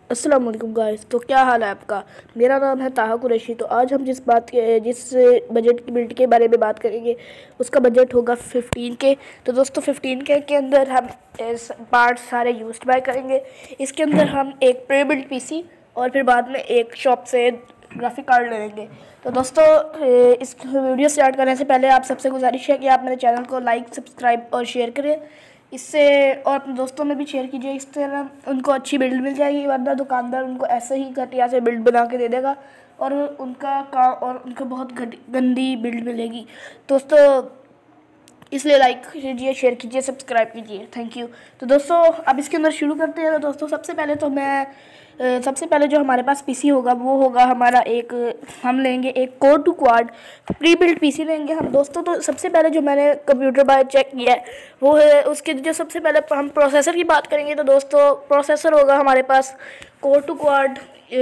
अस्सलाम वालेकुम गाइस। तो क्या हाल है आपका। मेरा नाम है ताहा कुरैशी। तो आज हम जिस बजट की बिल्ड के बारे में बात करेंगे उसका बजट होगा 15K। तो दोस्तों 15K के अंदर हम पार्ट्स सारे यूज्ड बाय करेंगे। इसके अंदर हम एक प्री बिल्ड पीसी और फिर बाद में एक शॉप से ग्राफिक कार्ड ले लेंगे। तो दोस्तों इस वीडियो स्टार्ट करने से पहले आप सबसे गुजारिश है कि आप मेरे चैनल को लाइक, सब्सक्राइब और शेयर करें। इससे और अपने दोस्तों में भी शेयर कीजिए, इस तरह उनको अच्छी बिल्ड मिल जाएगी, वरना दुकानदार उनको ऐसे ही घटिया से बिल्ड बना के दे देगा और उनको बहुत गंदी बिल्ड मिलेगी। दोस्तों इसलिए लाइक कीजिए, शेयर कीजिए, सब्सक्राइब कीजिए। Thank you. तो दोस्तों अब इसके अंदर शुरू करते हैं। तो दोस्तों सबसे पहले जो हमारे पास पीसी होगा वो होगा हमारा हम लेंगे एक core two quad pre build PC लेंगे हम दोस्तों। तो सबसे पहले जो मैंने कंप्यूटर बाय चेक किया है वो है उसके जो सबसे पहले हम प्रोसेसर की बात करेंगे। तो दोस्तों प्रोसेसर होगा हमारे पास core two quad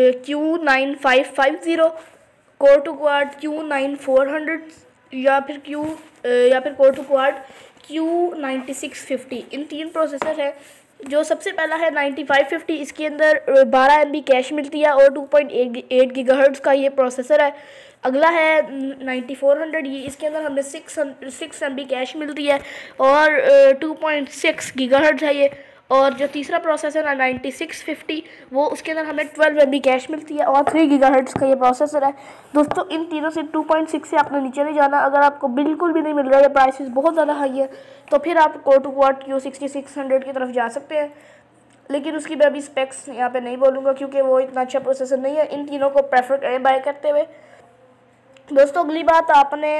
Q9550, core two quad Q9400 या फिर कोर टू क्वाड Q9650। इन तीन प्रोसेसर है। जो सबसे पहला है 9550, इसके अंदर 12 MB कैश मिलती है और 2.8 गीगाहर्ट्ज़ का ये प्रोसेसर है। अगला है 9400, ये इसके अंदर हमें 6 MB कैश मिलती है और 2.6 गीगाहर्ट्ज़ है ये। और जो तीसरा प्रोसेसर है 9650, वो उसके अंदर हमें 12 MB कैश मिलती है और 3 गीगाहर्ट्ज़ का ये प्रोसेसर है। दोस्तों इन तीनों से 2.6 से आपने नीचे नहीं जाना। अगर आपको बिल्कुल भी नहीं मिल रहा है, प्राइसेस बहुत ज़्यादा हाई है, तो फिर आप कोर टू क्वाड Q6600 की तरफ जा सकते हैं। लेकिन उसकी मैं अभी स्पेक्स यहाँ पे नहीं बोलूँगा क्योंकि वो इतना अच्छा प्रोसेसर नहीं है। इन तीनों को प्रेफर करें बाय करते हुए। दोस्तों अगली बात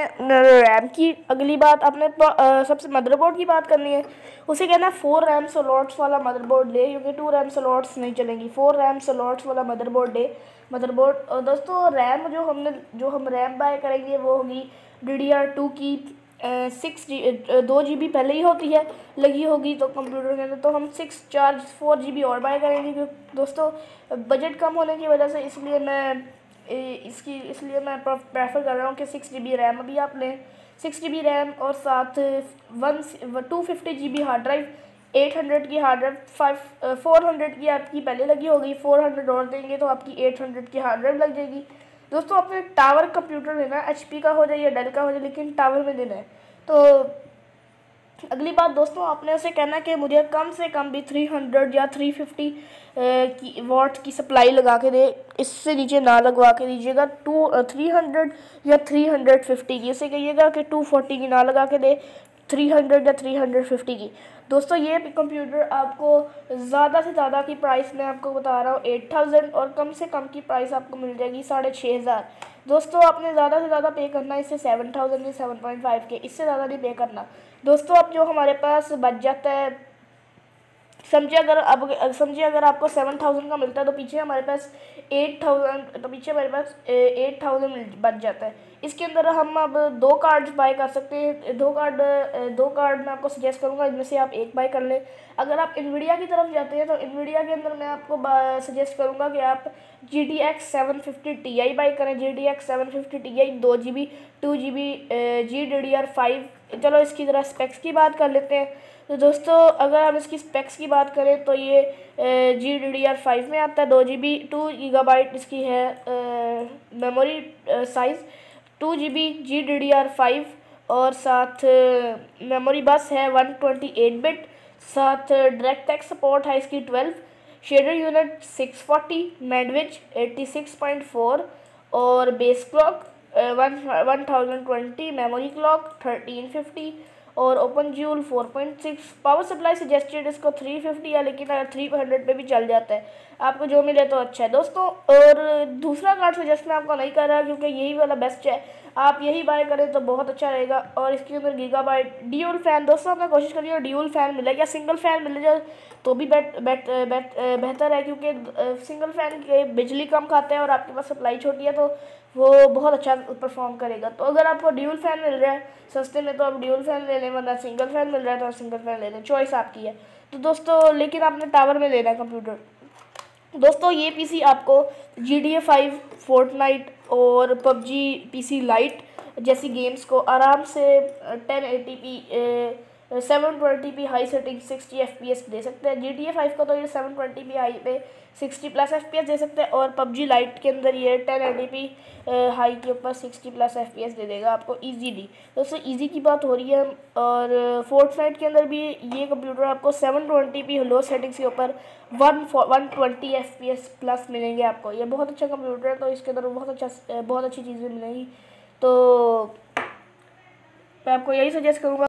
आपने सबसे मदरबोर्ड की बात करनी है। उसे कहना है 4 रैम स्लॉट्स वाला मदरबोर्ड ले, क्योंकि 2 रैम स्लॉट्स नहीं चलेंगी। 4 रैम स्लॉट्स वाला मदरबोर्ड। और दोस्तों रैम जो हम रैम बाय करेंगे वो होगी DDR2 की 2 GB पहले ही होती है लगी होगी तो कंप्यूटर के अंदर, तो हम 4 GB और बाय करेंगे। क्योंकि दोस्तों बजट कम होने की वजह से इसलिए मैं प्रेफर कर रहा हूँ कि 6 GB रैम अभी आप लें। 6 GB रैम और साथ 250 GB हार्ड ड्राइव, 800 की हार्ड ड्राइव, 400 की आपकी पहले लगी होगी, 400 और देंगे तो आपकी 800 की हार्ड ड्राइव लग जाएगी। दोस्तों आपने टावर कंप्यूटर लेना है, HP का हो जाए या डेल का हो जाए, लेकिन टावर में लेना है। तो अगली बात दोस्तों आपने उसे कहना कि मुझे कम से कम भी 300 या 350 की वॉट की सप्लाई लगा के दे, इससे नीचे ना लगवा के दीजिएगा। 300 या 350 की, इसे कहिएगा कि 240 की ना लगा के दे, 300 या 350 की। दोस्तों ये कंप्यूटर आपको ज़्यादा से ज़्यादा की प्राइस मैं आपको बता रहा हूँ 8000, और कम से कम की प्राइस आपको मिल जाएगी 6500। दोस्तों आपने ज़्यादा से ज़्यादा पे करना है इससे 7000 या 7.5 के, इससे ज़्यादा नहीं पे करना। दोस्तों अब जो हमारे पास बच जाता है, समझिए अगर आपको 7000 का मिलता है तो पीछे हमारे पास 8000 बच जाता है। इसके अंदर हम अब 2 कार्ड्स बाय कर सकते हैं। 2 कार्ड मैं आपको सजेस्ट करूंगा, इनमें से आप एक बाय कर लें। अगर आप इन्वीडिया की तरफ जाते हैं तो इन्वीडिया के अंदर मैं आपको सजेस्ट करूंगा कि आप GTX 750 Ti बाय करें। GTX 750 Ti 2 GB 2 GB GDDR5। चलो इसकी ज़रा स्पेक्स की बात कर लेते हैं। तो दोस्तों अगर हम इसकी स्पेक्स की बात करें तो ये GDDR5 में आता है। 2 GB 2 GB इसकी है मेमोरी साइज़, 2 GB GDDR5 और साथ मेमोरी बस है 128 बिट, साथ डायरेक्ट सपोर्ट है इसकी 12, शेडर यूनिट 640, मैडविच 86.4 और बेस क्लॉक 1020, मेमोरी क्लॉक 1350 और open GL 4.6। Power supply suggested इसको 350 है, लेकिन अगर 300 पे भी चल जाता है, आपको जो मिले तो अच्छा है दोस्तों। और दूसरा कार्ड सजेस्ट मैं आपको नहीं कर रहा क्योंकि यही वाला बेस्ट है, आप यही बाय करें तो बहुत अच्छा रहेगा। और इसके अंदर गीगाबाइट ड्यूल फ़ैन, दोस्तों आपने कोशिश करिए ड्यूल फ़ैन मिले या सिंगल फ़ैन मिल जाए तो भी बेहतर है, क्योंकि सिंगल फ़ैन के बिजली कम खाते हैं और आपके पास सप्लाई छोटी है तो वो बहुत अच्छा परफॉर्म करेगा। तो अगर आपको ड्यूल फ़ैन मिल रहा है सस्ते में तो आप ड्यूल फ़ैन ले लें, वरना सिंगल फ़ैन मिल रहा है तो आप सिंगल फ़ैन ले लें, चॉइस आपकी है। तो दोस्तों लेकिन आपने टावर में लेना है कंप्यूटर। दोस्तों ये पीसी आपको GTA 5, फोर्टनाइट और PUBG PC लाइट जैसी गेम्स को आराम से 1080p 720p high setting 60 FPS दे सकते हैं। GTA 5 का तो ये 720p हाई पे 60+ FPS दे सकते हैं, और PUBG लाइट के अंदर ये 1080p हाई के ऊपर 60+ FPS दे देगा आपको ईजीली। दोस्तों ईजी की बात हो रही है। और फोर्टनाइट के अंदर भी ये कंप्यूटर आपको 720p लो सेटिंग्स के ऊपर 120 FPS प्लस मिलेंगे आपको। ये बहुत अच्छा कंप्यूटर है, तो इसके अंदर बहुत अच्छी चीज़ें मिलेंगी। तो मैं आपको यही सजेस्ट करूँगा